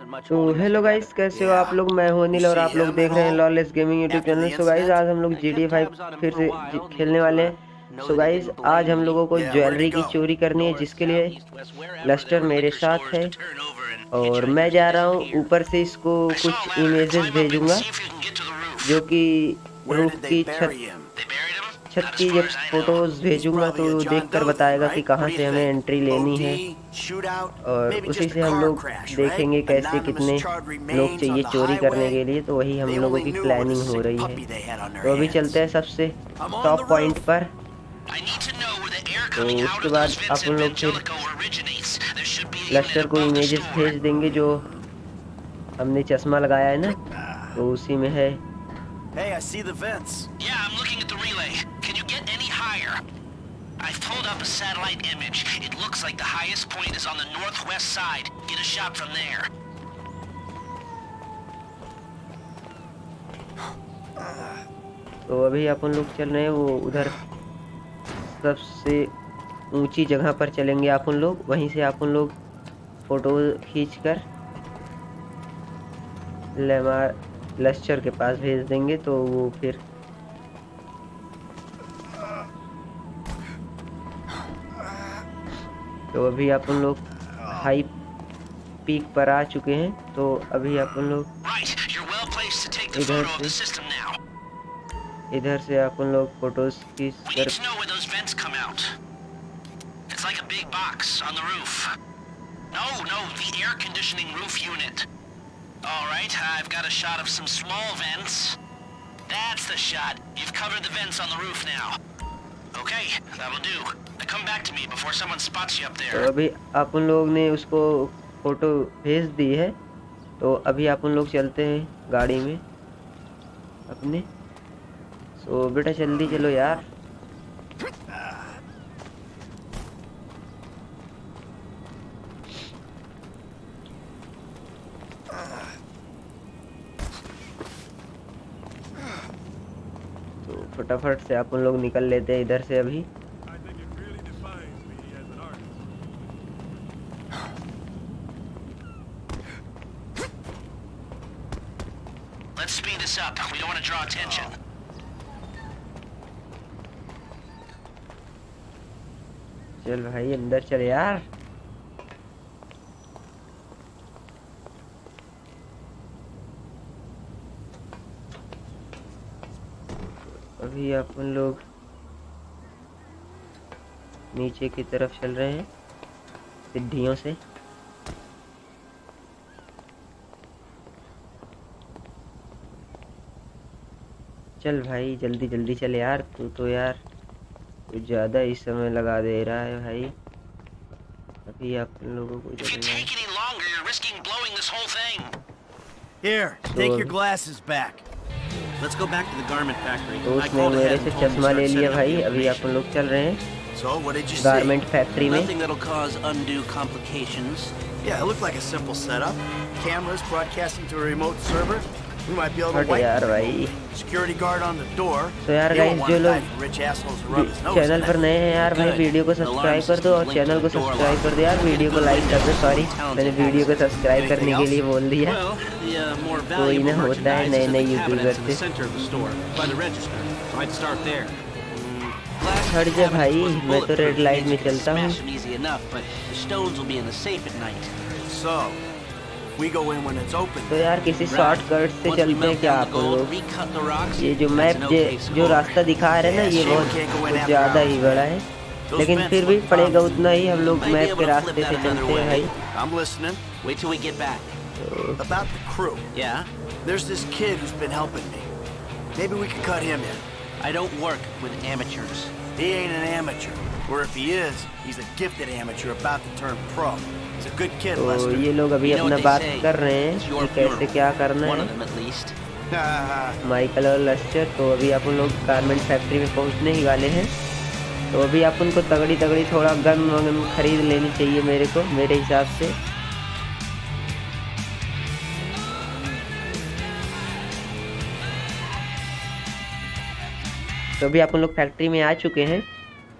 तो hello guys, कैसे हो आप लोग। मैं हूं अनिल और आप लोग देख रहे हैं lawless gaming YouTube channel. So guys, आज हम लोग GTA 5 फिर से खेलने वाले हैं। सो गाइस, आज हम लोगों को ज्वेलरी की चोरी करनी है, जिसके लिए लस्टर मेरे साथ है और मैं जा रहा हूं। ऊपर से इसको कुछ इमेजेस भेजूंगा जो कि रूफ की छत की जब फोटोज भेजूंगा तो देखकर बताएगा कि कहां से हमें एंट्री लेनी है, और उसी से हम लोग देखेंगे कैसे कितने लोग चाहिए चोरी करने के लिए। तो वही हम लोगों की प्लानिंग हो रही है। तो अभी चलते हैं सबसे टॉप पॉइंट पर। तो उसके बाद अपन लोग फिर लश्कर को इमेजेस भेज देंगे जो हमने चश्मा लगाया है ना, तो उसी में है। Hey, I see the vents. Yeah, I'm looking at the relay. Can you get any higher? I've pulled up a satellite image. It looks like the highest point is on the northwest side. Get a shot from there. तो अभी अपन लोग चल रहे हैं वो उधर सबसे ऊंची जगह पर चलेंगे अपन लोग। वहीं से अपन लोग फोटो खींचकर लश्कर के पास भेज देंगे। तो वो फिर तो अभी अपन लोग हाई पीक पर आ चुके हैं। तो अभी अपन लोग इधर से अपन लोग फोटोज खींचकर All right, I've got a shot of some small vents. That's the shot. You've covered the vents on the roof now. Okay, that'll do. Now come back to me before someone spots you up there. तो अभी अपन लोग ने उसको photo भेज दी है। तो अभी अपन लोग चलते हैं गाड़ी में अपने। सो बेटा जल्दी चलो यार। फटाफट से अपन लोग निकल लेते हैं इधर से अभी। Let's speed this up. We don't want to draw attention. चल भाई अंदर चल यार। अभी अपन लोग नीचे की तरफ चल रहे हैं सीढ़ियों से। चल भाई जल्दी जल्दी चल यार। तू तो यार कुछ ज़्यादा ही समय लगा दे रहा है भाई। अभी अपन लोगों को Here, take your glasses back. Let's go back to the garment factory. तो उसने मेरे से चश्मा ले लिया भाई। अभी अपन लोग चल रहे हैं गारमेंट फैक्ट्री में। Nothing that'll cause undue complications. Yeah, it looked like a simple setup. Cameras broadcasting to a remote server. We might be able to wipe यार भाई security guard on the door. तो यार guys, जो लोग channel पर नए हैं यार भाई, वीडियो को सब्सक्राइब कर दो और चैनल को सब्सक्राइब कर दो यार। वीडियो को लाइक कर दो। सॉरी, मैंने वीडियो को सब्सक्राइब करने के लिए बोल दिया। कोई ना होता है नए नए यूट्यूबर से। हट जा भाई, मैं तो रेड लाइट में चलता हूँ। तो यार किसी शॉर्टकट से चलते हैं क्या आप लोग। ये जो मैप जो रास्ता दिखा रहे हैं ना, ये बहुत ज़्यादा ही बड़ा है, लेकिन फिर भी पड़ेगा उतना ही। हम लोग मैप के रास्ते से चलते हैं भाई। About the crew. Yeah. There's this kid who's been helping me. Maybe we could cut him in. I don't work with amateurs. He ain't an amateur. Or if he is, he's a gifted amateur about to turn pro. He's a good kid, Lester. तो ये लोग अभी अपना बात कर रहे हैं कि कैसे क्या करना है, माइकल और लेस्टर। तो अभी अपन लोग गारमेंट फैक्ट्री में पहुंचने ही वाले हैं। तो अभी अपन को तगड़ी थोड़ा गन वगन खरीद लेनी चाहिए मेरे हिसाब से। तो अभी अपन लोग फैक्ट्री में आ चुके हैं।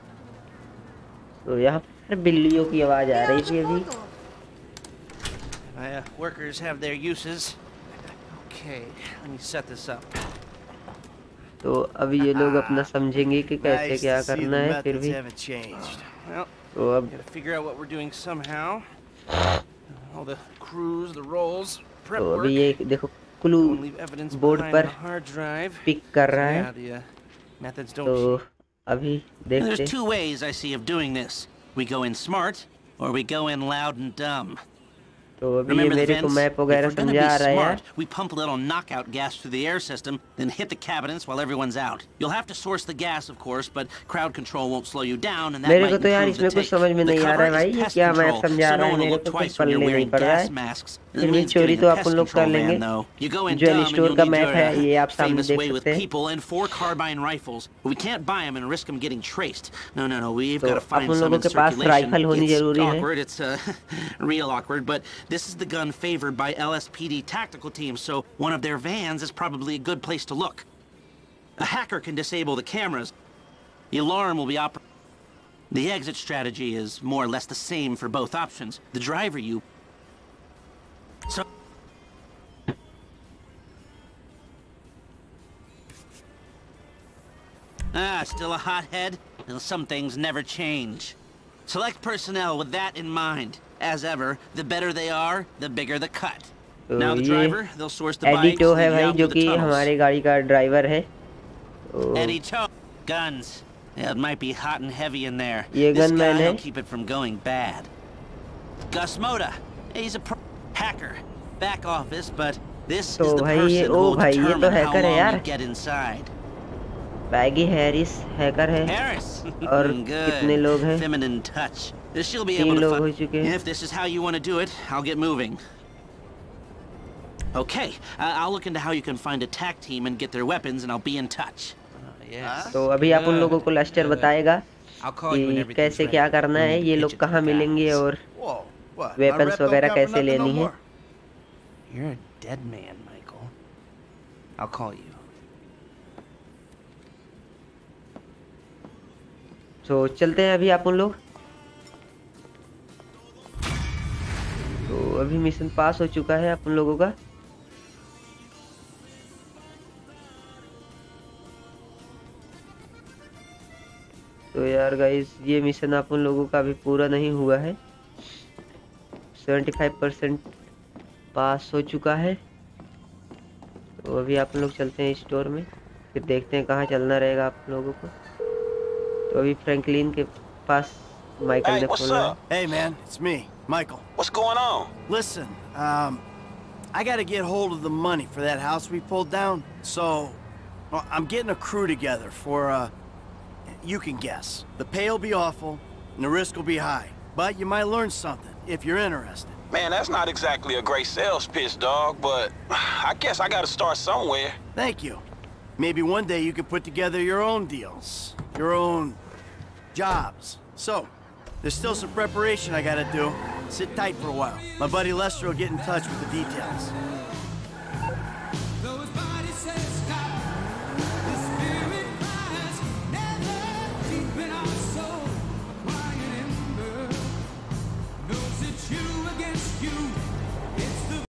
तो यहाँ पर बिल्लियों की आवाज़ आ रही थी अभी। My workers have their uses. Okay, let me set this up. तो अभी ये लोग अपना समझेंगे कि कैसे क्या करना है फिर भी। तो अब figure out what we're doing somehow. All the crews, the rolls, prep तो work. अभी ये देखो क्लू बोर्ड पर पिक कर रहा है। तो अभी देखते। There's two ways I see of doing this. We go in smart, or we go in loud and dumb. तो अभी ये मेरे को मैप वगैरह समझा रहा है यार। We pump a little knockout gas through the air system, then hit the cabinets while everyone's out. You'll have to source the gas, of course, but crowd control won't slow you down, and that मेरे might को तो यार improve the इसमें कुछ take. समझ में नहीं आ रहा है भाई, ये क्या मैप समझा रहा है मेरे को, कुछ पल्ले नहीं पड़ रहा है। फिर भी चोरी तो अपन लोग कर लेंगे। ज्वेलरी स्टोर का मैप है, ये आप सामने देख सकते हैं। People and 4 carbine rifles. We can't buy them and risk them getting traced. No. We've तो got to find upon some लोगों in के पास राइफल होनी circulation. जरूरी It's है। awkward. It's real awkward, but this is the gun favored by LSPD tactical teams, so one of their vans is probably a good place to look. A hacker can disable the cameras. The alarm will be The exit strategy is more or less the same for both options. The driver still a hothead? Well, some things never change. Select personnel with that in mind. As ever, the better they are, the bigger the cut. Now the driver, they'll source the bikes. एडिटो है भाई जो कि हमारे गाड़ी का driver है। Edito guns. Yeah, it might be hot and heavy in there. ये This gunman guy है। will keep it from going bad. Gus Moda. He's a hacker. Back office, but this is the person who will determine how long you get inside. Baggy Harris hacker है। और कितने लोग हैं? Feminine touch. She'll be 3 able लोग to हो चुके हैं। If this is how you want to do it, I'll get moving. Okay, I'll look into how you can find a TAC team and get their weapons, and I'll be in touch. तो अभी आप उन लोगों को Lester बताएगा कि कैसे क्या करना है, ये लोग कहाँ मिलेंगे और वेपन्स वगैरह कैसे लेनी है। You're a dead man, Michael. I'll call you. तो चलते हैं अभी आप उन लोग। तो अभी मिशन पास हो चुका है अपन लोगों का। तो यार गाइस ये मिशन अपन लोगों का अभी पूरा नहीं हुआ है। 75% पास हो चुका है। तो अभी आप लोग चलते हैं स्टोर में, फिर देखते हैं कहाँ चलना रहेगा आप लोगों को। तो अभी फ्रैंकलिन के पास माइकल ने फोन लगाया। Hey man, it's me, Michael. What's going on? Listen, I gotta get hold of the money for that house we pulled down. So, well, I'm getting a crew together for, you can guess. The pay will be awful, and the risk will be high. But you might learn something, if you're interested. Man, that's not exactly a great sales pitch, dog, but I guess I gotta start somewhere. Thank you. Maybe one day you could put together your own deals, your own jobs. So, there's still some preparation I gotta do. Sit tight for a while. My buddy Lester will get in touch with the details.